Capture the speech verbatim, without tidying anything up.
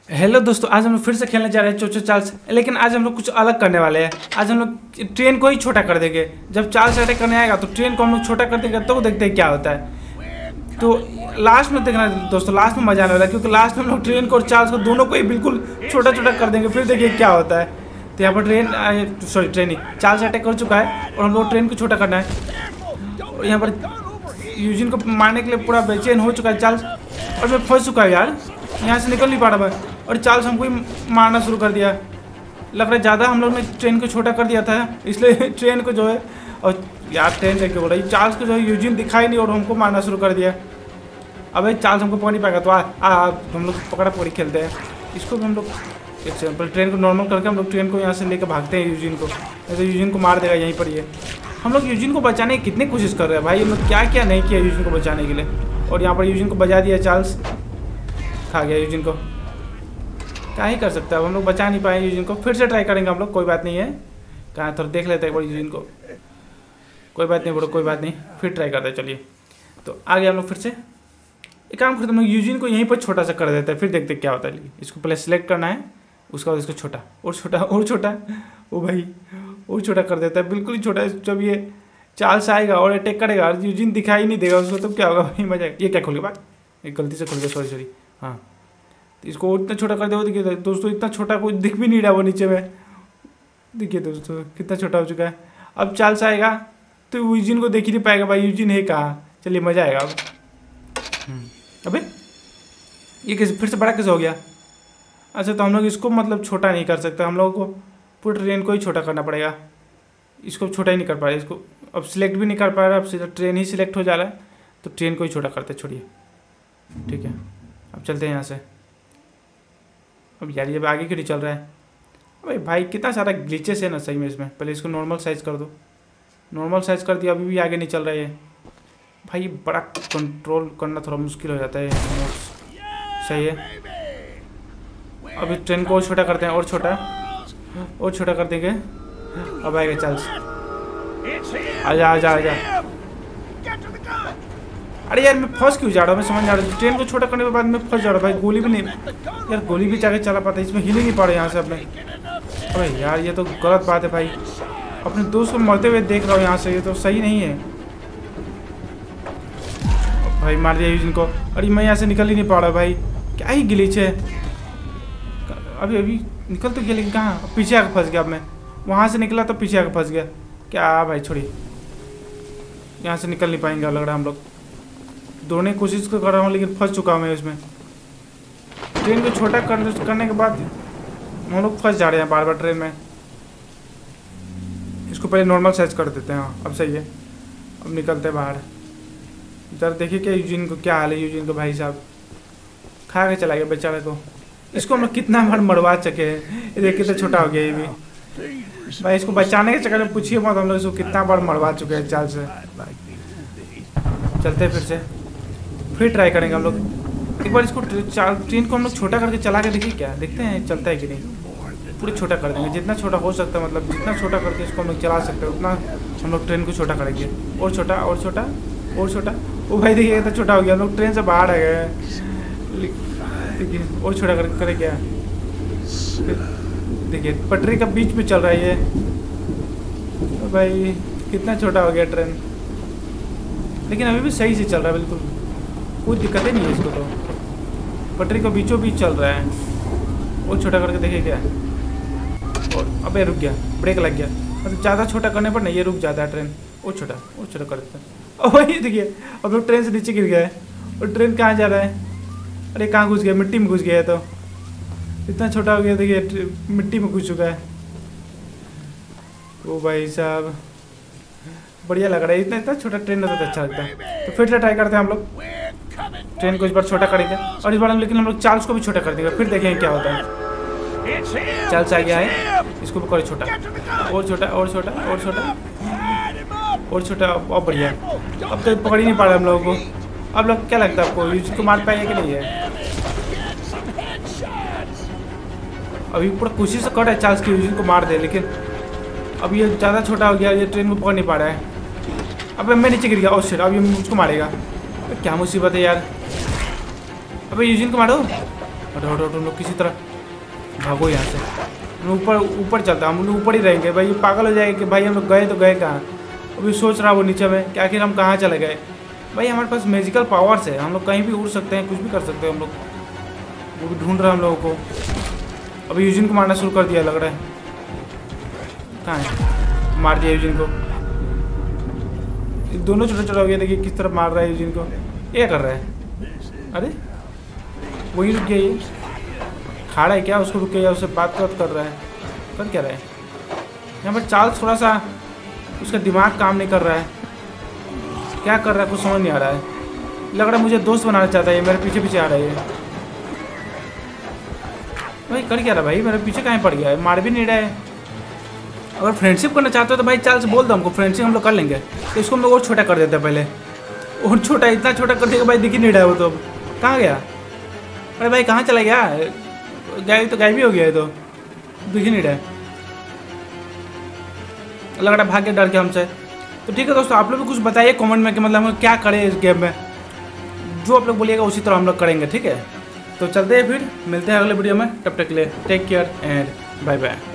Hello दोस्तों, आज हम लोग फिर से खेलने जा रहे हैं चोचो चार्ल्स। लेकिन आज हम लोग कुछ अलग करने वाले हैं। आज हम लोग ट्रेन को ही छोटा कर देंगे। जब चार्ल्स अटैक करने आएगा तो ट्रेन को हम लोग छोटा कर देंगे, तो देखते हैं क्या होता है। तो लास्ट में देखना दोस्तों, लास्ट में मजा आने वाला है, क्योंकि लास्ट में हम लोग ट्रेन को और चार्ल्स को दोनों को ही बिल्कुल छोटा छोटा कर देंगे। फिर देखिए क्या होता है। तो यहाँ पर ट्रेन सॉरी ट्रेन ही चार्ल्स अटैक कर चुका है और हम लोग ट्रेन को छोटा करना है। और यहाँ पर यूजिन को मारने के लिए पूरा बेचैन हो चुका है चार्ल्स, और मैं फंस चुका है यार, यहाँ से निकल नहीं पा रहा है। और चार्ल्स हमको ही मारना शुरू कर दिया। लग रहा है ज़्यादा हम लोग ने ट्रेन को छोटा कर दिया था, इसलिए ट्रेन को जो है, और यार ट्रेन से क्यों हो रही है, चार्ल्स को जो है यूजिन दिखाई नहीं और हमको मारना शुरू कर दिया। अबे चार्ल्स हमको पकड़ नहीं पाएगा, तो आ, आ हम लोग पकड़ा पकड़ी खेलते हैं। इसको भी हम लोग एक सिंपल ट्रेन को नॉर्मल करके हम लोग ट्रेन को यहाँ से लेकर भागते हैं यूजिन को। ऐसे यूजिन को मार देगा यहीं पर। ये हम लोग यूजिन को बचाने की कितनी कोशिश कर रहे हैं भाई, हम लोग क्या क्या नहीं किया यूजिन को बचाने के लिए। और यहाँ पर यूजिन को बजा दिया चार्ल्स, खा गया यूजिन को। क्या ही कर सकता है, अब हम लोग बचा नहीं पाए यूजिन को। फिर से ट्राई करेंगे हम लोग, कोई बात नहीं है। कहाँ थोड़ा देख लेते हैं एक बार यूजिन को। कोई बात नहीं बड़ो, कोई बात नहीं, फिर ट्राई करते हैं। चलिए तो आगे हम लोग फिर से एक काम करते हैं, हम लोग यूजिन को यहीं पर छोटा सा कर देते हैं, फिर देखते हैं क्या होता है। इसको पहले सेलेक्ट करना है, उसका बाद इसको छोटा और छोटा और छोटा, ओ भाई और छोटा कर देता है, बिल्कुल ही छोटा। जब ये चार्ल्स आएगा और अटैक करेगा और यूजिन दिखाई नहीं देगा उसको, तो क्या होगा भाई, मजा आएगा। ये क्या खोल के बात, एक गलती से खोल गया, सॉरी सॉरी। हाँ तो इसको इतना छोटा कर दो। देखिए दोस्तों, इतना छोटा कोई दिख भी नहीं रहा वो नीचे में। देखिए दोस्तों कितना छोटा हो चुका है। अब चार्ल्स आएगा तो यूजिन को देख ही नहीं पाएगा भाई, यूजिन है कहाँ। चलिए मजा आएगा अब। अबे ये कैसे फिर से बड़ा कैसे हो गया। अच्छा तो हम लोग इसको मतलब छोटा नहीं कर सकते, हम लोगों को पूरी ट्रेन को ही छोटा करना पड़ेगा। इसको छोटा ही नहीं कर पा रहे, इसको अब सिलेक्ट भी नहीं कर पा रहा। अब सीधा ट्रेन ही सिलेक्ट हो जा रहा है, तो ट्रेन को ही छोटा करते छोड़िए। ठीक है अब चलते हैं यहाँ से। अब यार ये आगे क्यों नहीं चल रहा है। अबे भाई कितना सारा ग्लिचेस है ना सही में इसमें। पहले इसको नॉर्मल साइज़ कर दो, नॉर्मल साइज़ कर दिया, अभी भी आगे नहीं चल रहा है भाई। बड़ा कंट्रोल करना थोड़ा मुश्किल हो जाता है। सही है, अभी ट्रेन को और छोटा करते हैं, और छोटा और छोटा कर देंगे। अब आएगा चार्ल्स, आजा आजा आजा। अरे यार मैं फंस क्यों जा रहा हूँ, मैं समझ जा रहा हूँ। ट्रेन को छोटा करने के बाद मैं फंस जा रहा हूँ भाई। गोली भी नहीं यार, गोली भी जाके चला पाता है, इसमें हिल ही नहीं पा रहे यहाँ से अपने। अरे यार ये तो गलत बात है भाई, अपने दोस्त को मरते हुए देख रहा हूँ यहाँ से, ये तो सही नहीं है भाई। मार दिया यूजिन को। अरे मैं यहाँ से निकल ही नहीं पा रहा भाई, क्या ही ग्लिच है। अभी अभी निकल तो गया, लेकिन कहाँ, पीछे आकर फंस गया। अब मैं वहाँ से निकला तो पीछे आकर फंस गया। क्या भाई छोड़िए, यहाँ से निकल नहीं पाएंगे लग रहा है हम लोग। दौड़ने की कोशिश तो कर रहा हूँ, लेकिन फंस चुका हूँ मैं उसमें। ट्रेन को छोटा कर, करने के बाद हम लोग फंस जा रहे हैं बार बार ट्रेन में। इसको पहले नॉर्मल साइज कर देते हैं। हाँ अब सही है, अब निकलते हैं बाहर। इधर देखिए क्या यूजिन को क्या हाल है। यूजिन को भाई साहब खा के चला गया बेचारे को। इसको हम लोग कितना बार मरवा चुके हैं, ये देखिए कितना छोटा हो गया ये भी भाई। इसको बचाने के चक्कर में पूछिए मत, हम लोग इसको कितना बार मरवा चुके हैं चाल से। चलते हैं फिर से, फिर ट्राई करेंगे हम लोग एक बार। इसको ट्रेन को हम लोग छोटा करके चला के देखिए, क्या देखते हैं चलता है कि नहीं। पूरे छोटा कर देंगे, जितना छोटा हो सकता है, मतलब जितना छोटा करके इसको हम लोग चला सकते हैं उतना हम लोग ट्रेन को छोटा करेंगे। और छोटा और छोटा और छोटा, वो भाई देखिए इतना छोटा हो गया, हम लोग ट्रेन से बाहर आ गए। देखिए और छोटा कर करे क्या, देखिए पटरी का बीच में चल रहा है ये। तो भाई कितना छोटा हो गया ट्रेन, लेकिन अभी भी सही से चल रहा है, बिल्कुल कोई दिक्कत ही नहीं है इसको। तो पटरी को बीचों बीच चल रहा है। और छोटा करके देखिए क्या, और अबे रुक गया, ब्रेक लग गया। मतलब ज़्यादा छोटा करने पर नहीं ये रुक जाता है ट्रेन। और छोटा और छोटा कर देते हैं। और वही देखिए अब लोग ट्रेन से नीचे गिर गया है। और ट्रेन कहाँ जा रहा है, अरे कहाँ घुस गया, मिट्टी में घुस गया है। तो इतना छोटा हो गया, देखिए मिट्टी में घुस चुका है। ओ भाई साहब बढ़िया लग रहा है, इतना इतना छोटा ट्रेन होता तो अच्छा लगता है। तो फिर से ट्राई करते हैं हम लोग, ट्रेन को इस बार छोटा करेंगे। और इस बार हम लेकिन हम लोग चार्ल्स को भी छोटा कर देंगे, फिर देखेंगे क्या होता है। चार्ल्स आ गया है, इसको भी करें छोटा और छोटा और छोटा और छोटा और छोटा। और बढ़िया, अब तो पकड़ ही नहीं पा रहा हम लोगों को। अब लोग क्या लगता है आपको, इसको मार पाएंगे कि नहीं है। अभी पूरा कोशिश कर रहा है चार्ल्स की यूजिन को मार दे, लेकिन अब ये ज़्यादा छोटा हो गया, ये ट्रेन को पकड़ नहीं पा रहा है। अब मैं नीचे गिर गया, और शिट अब ये मुझको मारेगा। क्या मुसीबत है यार। अबे यूजिन को मारो, हटो हटो हटो, हम लोग किसी तरह भागो यहाँ से। हम लोग ऊपर ऊपर चलता, हम लोग ऊपर ही रहेंगे भाई। ये पागल हो जाएगा कि भाई हम लोग गए तो गए कहाँ। अभी सोच रहा वो नीचे में कि आखिर हम कहाँ चले गए। भाई हमारे पास मैजिकल पावर्स है, हम लोग कहीं भी उड़ सकते हैं, कुछ भी कर सकते हैं हम लोग। वो भी ढूंढ रहा है हम लोगों को। अभी यूजिन को मारना शुरू कर दिया लग रहा है। कहाँ है? मार दिया यूजिन को। दोनों छोटे छोटे हो गए, देखिए किस तरह मार रहा है यूजिन को। ये कर रहा है, अरे वही रुक गया, ये खाड़ा है क्या, उसको रुक गया, उससे बात बात कर रहा है। कर क्या रहा है यहाँ पर? चार्ल्स थोड़ा सा उसका दिमाग काम नहीं कर रहा है, क्या कर रहा है कुछ समझ नहीं आ रहा है। लग रहा है मुझे दोस्त बनाना चाहता है, मेरे पीछे पीछे आ रहा है। भाई कर क्या रहा है भाई, मेरे पीछे कहाँ पड़ गया है, मार भी नहीं रहा है। अगर फ्रेंडशिप करना चाहते हो तो भाई चार्ल्स बोल दो हमको, फ्रेंडशिप हम लोग कर लेंगे। तो इसको हम लोग और छोटा कर देते हैं पहले, और छोटा इतना छोटा कर देगा भाई, दिख ही नहीं रहा है वो तो। कहाँ गया? अरे भाई कहाँ चला गया? गायब तो गायब ही हो गया है, तो दिख ही नहीं रहा है। लग रहा है भाग के डर के हमसे। तो ठीक है दोस्तों, आप लोग भी कुछ बताइए कमेंट में कि मतलब हम क्या करें इस गेम में। जो आप लोग बोलिएगा उसी तरह हम लोग करेंगे, ठीक है। तो चलते हैं फिर, मिलते हैं अगले वीडियो में। तब तक के लिए take care and bye bye.